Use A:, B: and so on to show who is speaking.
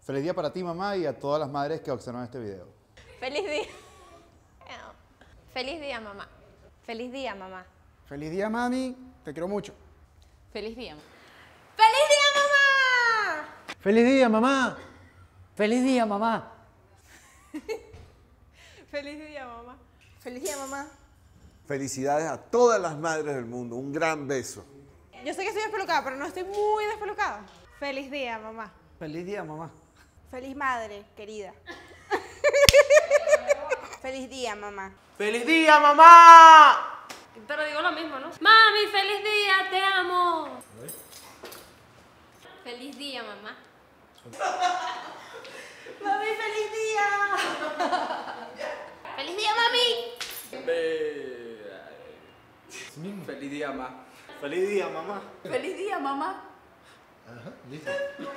A: Feliz día para ti, mamá, y a todas las madres que observan este video.
B: Feliz día. Feliz día, mamá. Feliz día, mamá.
C: Feliz día, mami. Te quiero mucho.
B: Feliz día. ¡Feliz día, mamá!
D: ¡Feliz día, mamá! ¡Feliz día, mamá!
B: Feliz día, mamá.
E: Feliz día, mamá.
F: Felicidades a todas las madres del mundo. Un gran beso.
E: Yo sé que estoy despelucada, pero no estoy muy despelucada. Feliz día, mamá.
D: ¡Feliz día, mamá!
E: Feliz madre, querida. Feliz día, mamá.
G: ¡Feliz día, mamá!
B: Pero digo lo mismo, ¿no? Mami, feliz día, te amo. Feliz día, mamá.
E: Mami, feliz día.
B: Feliz día, mami.
G: Feliz día, mamá.
C: Feliz día, mamá.
B: Feliz día, mamá.
D: Ajá, listo.